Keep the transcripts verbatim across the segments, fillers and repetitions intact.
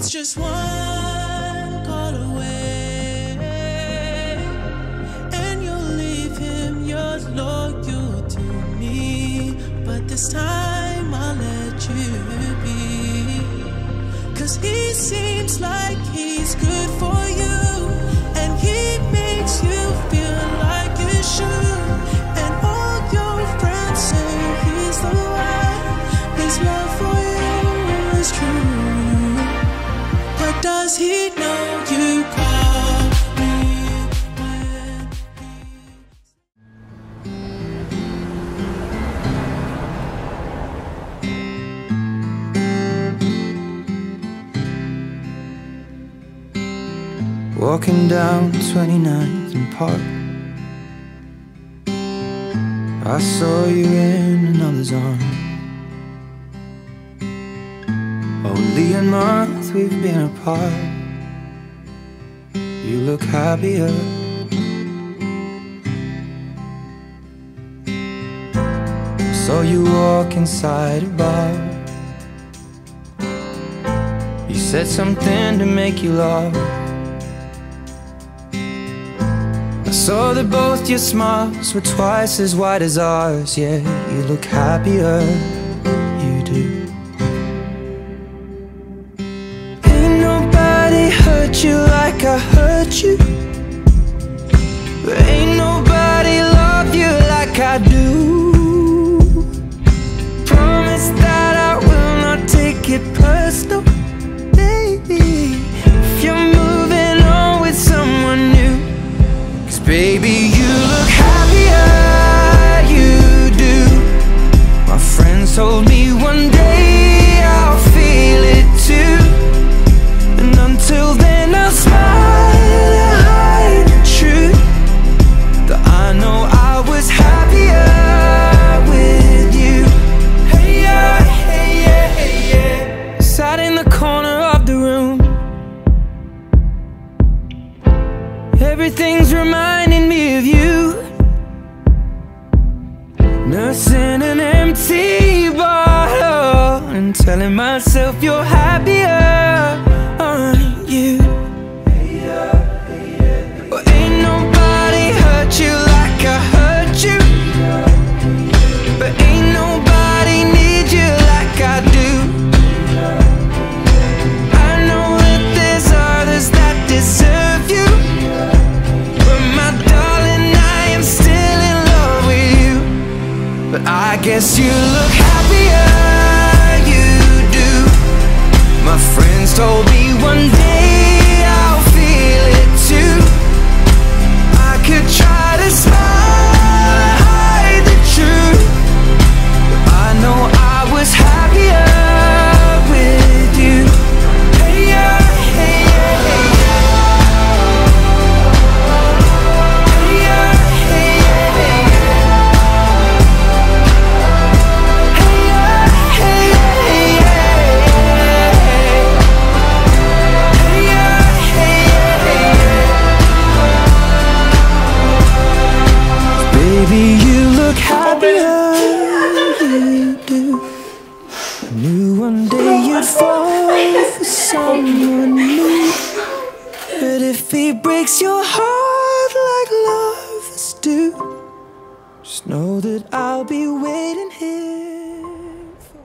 It's just one call away, and you'll leave him, you're loyal to me. But this time I'll let you be, 'cause he seems like he's good for you, and he makes you feel like you should. And all your friends say he's the one, his love for you is true. But does he know you call me when Walking down twenty-ninth and Park, I saw you in another's arms. Only a month we've been apart, you look happier. Saw you walk inside a bar, you said something to make you laugh. I saw that both your smiles were twice as wide as ours. Yeah, you look happier, you do. Ain't nobody hurt you like I hurt you, but ain't nobody love you like I do. Promise that I will not take it personal, baby, if you're moving on with someone new. Baby, you look happier, you do. My friends told me one day I'll feel it too, and until then I'll smile and hide the truth, that I know I was happier with you. Hey yeah, hey yeah, hey yeah. Sat in the corner of the room, everything's reminding me of you. Nursing an empty bottle and telling myself you're happier, aren't you? Well, ain't nobody hurt you like I hurt you, but ain't nobody need you like I do. I know that there's others that deserve you, but I guess you look happier, you do. My friends told me one day I'll feel it too. I could try to smile and hide the truth, but I know I was happier with you. Hey yeah, hey yeah, hey yeah. Hey yeah, hey yeah, hey yeah. Baby, you look happier, you do. I knew one day you'd fall for someone new, but if he breaks your heart like lovers do, just know that I'll be waiting here for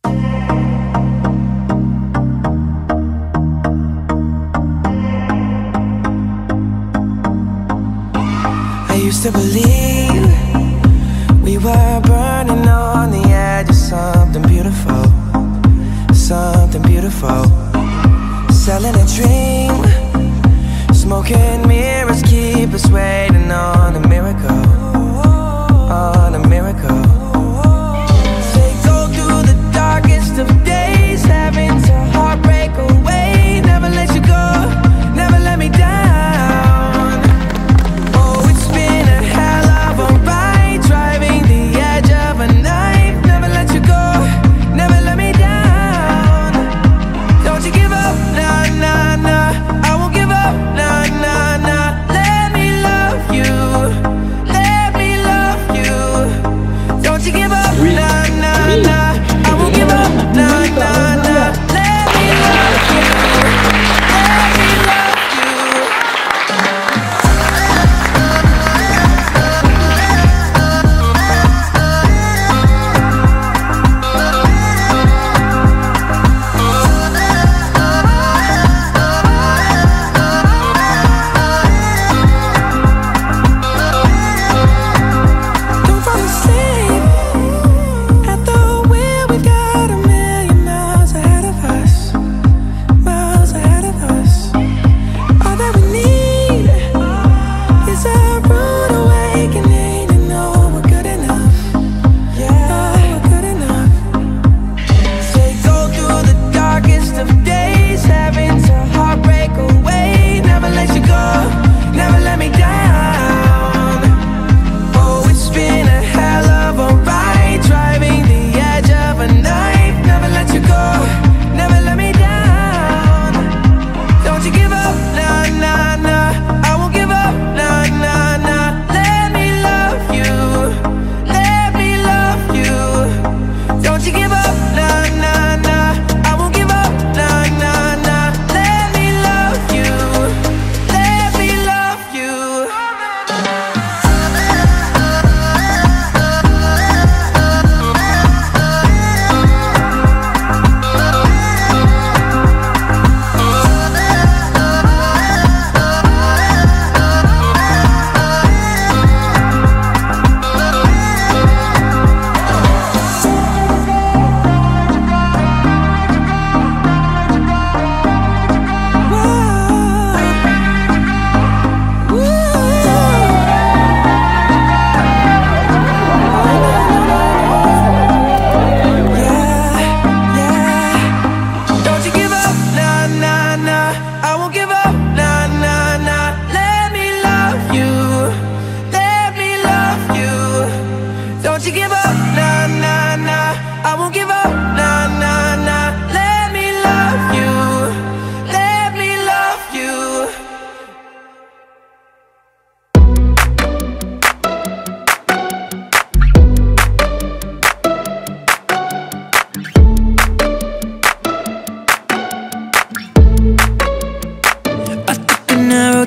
I used to believe we were burning on the edge of something beautiful, something beautiful. Selling a dream, smoking mirrors keep us waiting on a miracle, on a miracle. They go through the darkest of days, having to heartbreak away. Never let you go, never let me down. Oh, it's been a hell of a ride, driving the edge of a knife. Never let you go, never let me down. Don't you give up, nah, nah, nah. I won't give up, nah, nah, nah. Let me love you, let me love you. Don't you give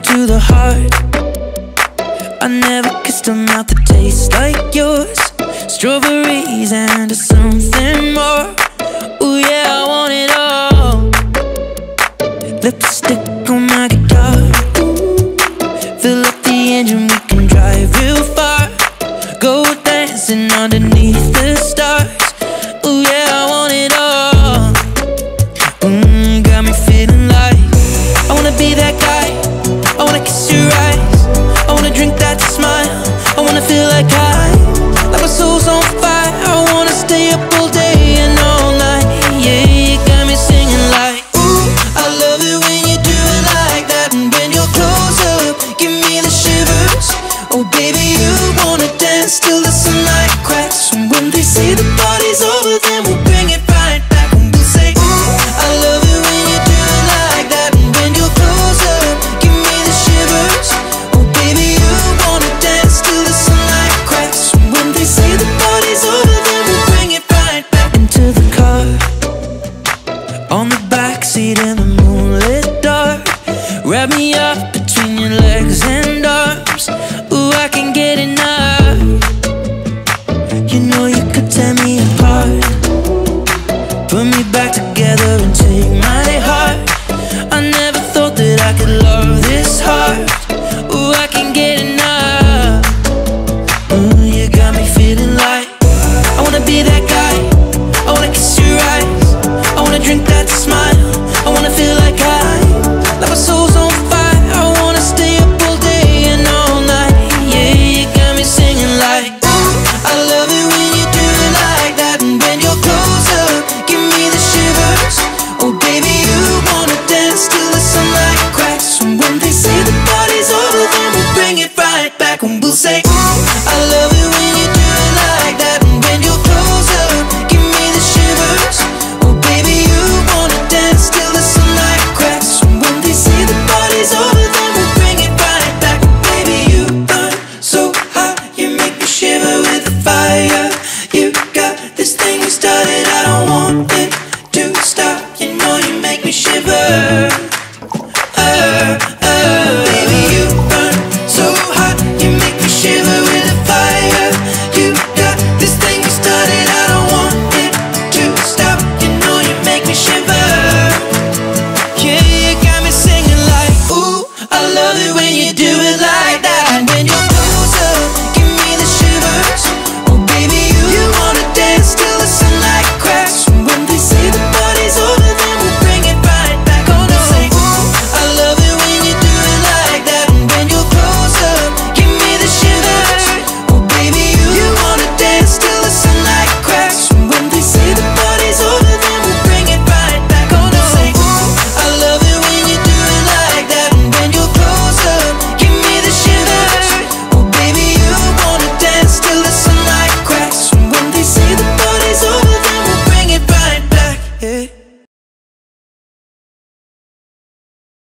to the heart. I never kissed a mouth that tastes like yours. Strawberries and something more. Ooh yeah, I want it all. Lipstick on my guitar. Fill up the engine, we can drive real far. Go dancing underneath the stars. Ooh yeah, I want it all. Mmm, got me feeling like I wanna be that guy. I wanna kiss your eyes. I wanna drink that smile. I wanna feel like I, like my soul's on fire. I wanna stay up all day and all night. Yeah, you got me singing like, ooh, I love it when you do it like that. And when you're close up, give me the shivers. Oh baby, you wanna dance till the sunlight cracks. And when they say the party's over, then we'll bring it right back. And we'll say, ooh, I love it when you do it like that. And when you're close up, give me the shivers. Oh baby, you wanna dance till the sunlight cracks. And when they say the party's over, then we'll bring it right back. Into the car, on the backseat in the moonlit dark. Wrap me up between your legs and arms. Ooh, I can get enough.